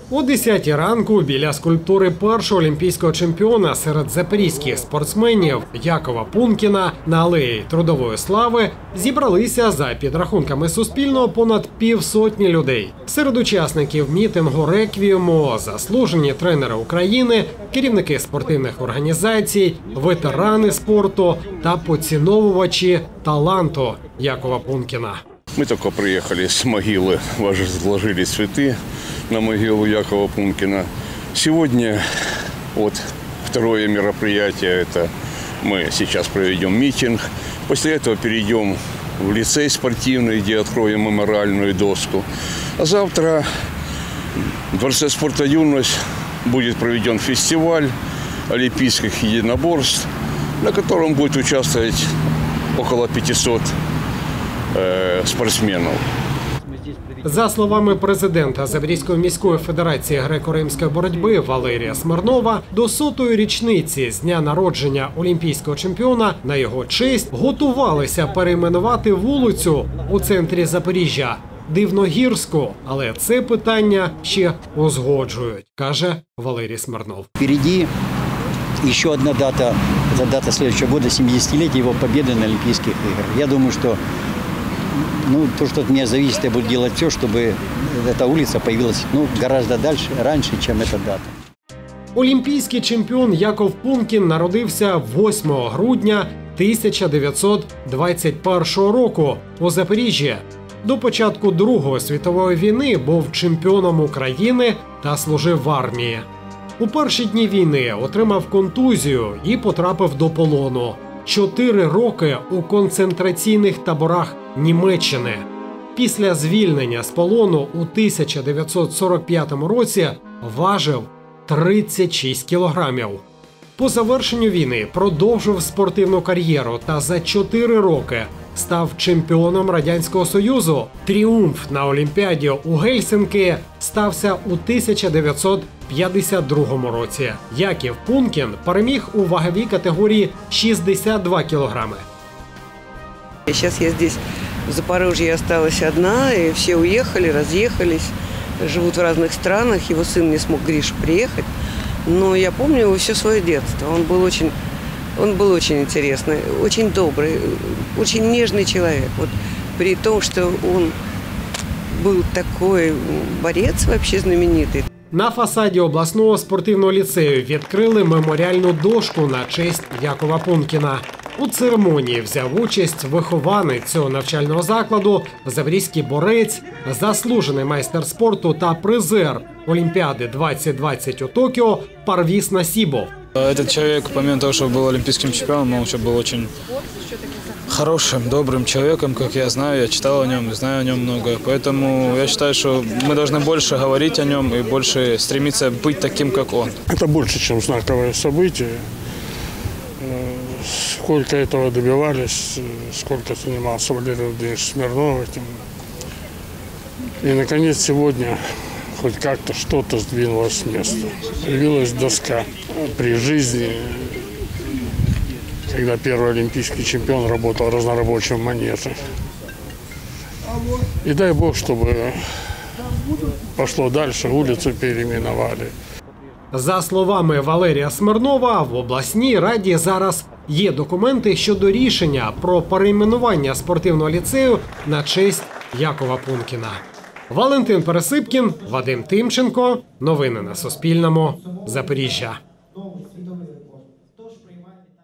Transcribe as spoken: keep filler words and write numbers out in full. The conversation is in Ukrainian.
О десятій ранку біля скульптури першого олімпійського чемпіона серед запорізьких спортсменів Якова Пункіна на алеї Трудової слави зібралися, за підрахунками Суспільного, понад півсотні людей. Серед учасників мітингу реквієму заслужені тренери України, керівники спортивних організацій, ветерани спорту та поціновувачі таланту Якова Пункіна. Мы только приехали с могилы, возложили цветы на могилу Якова Пункина. Сегодня вот второе мероприятие, это мы сейчас проведем митинг. После этого перейдем в лицей спортивный, где откроем мемориальную доску. А завтра в Дворце спорта «Юность» будет проведен фестиваль олимпийских единоборств, на котором будет участвовать около пятисот спортсменів. За словами президента Запорізької міської федерації греко-римської боротьби Валерія Смирнова, до сотої річниці з дня народження олімпійського чемпіона на його честь готувалися перейменувати вулицю у центрі Запоріжжя Дивногірську, але це питання ще узгоджують, каже Валерій Смирнов. Впереди еще одна дата, это дата следующего года, семидесятилетие его победы на Олимпийских играх. Я думаю, что Ну, то, что от меня зависит, я буду делать все, чтобы эта улица появилась ну, гораздо дальше, раньше, чем эта дата. Олімпійський чемпіон Яков Пункін народився восьмого грудня тисяча дев'ятсот двадцять першого року у Запоріжжі. До початку Другої світової війни був чемпіоном України та служив в армії. У перші дні війни отримав контузію і потрапив до полону. Чотири роки у концентраційних таборах Німеччини. Після звільнення з полону у тисяча дев'ятсот сорок п'ятому році важив тридцять шість кілограмів. По завершенню війни продовжив спортивну кар'єру та за чотири роки став чемпіоном Радянського Союзу. Тріумф на Олімпіаді у Гельсінкі стався у тисяча дев'ятсот п'ятдесят другому році. Яків Пункін переміг у ваговій категорії шістдесят два кілограми. Сейчас я здесь, в Запорожье, осталась одна, и все уехали, разъехались, живут в разных странах. Его сын не смог, Гриша, приехать. Но я помню его все свое детство. Он был очень, он был очень интересный, очень добрый, очень нежный человек. Вот при том, что он был такой борец вообще знаменитый. На фасаді обласного спортивного ліцею відкрили меморіальну дошку на честь Якова Пункіна. У церемонії взяв участь вихованець цього навчального закладу, запорізький борець, заслужений майстер спорту та призер Олімпіади двадцять двадцять у Токіо Парвіз Насібов. Этот человек, помимо того, что был олимпийским чемпионом, он еще был очень хорошим, добрым человеком, как я знаю, я читал о нем, знаю о нем много. Поэтому я считаю, что мы должны больше говорить о нем и больше стремиться быть таким, как он. Это больше, чем знаковое событие. Сколько этого добивались, сколько занимался Валерий Владимирович Смирнов этим. И, наконец, сегодня хоть как-то что-то сдвинулось с места. Появилась доска при жизни, когда первый олимпийский чемпион работал разнорабочим монеты. И дай Бог, чтобы пошло дальше, улицу переименовали. За словами Валерія Смирнова, в обласній раді зараз є документи щодо рішення про перейменування спортивного ліцею на честь Якова Пункіна. Валентин Пересипкін, Вадим Тимченко. Новини на Суспільному. Запоріжжя.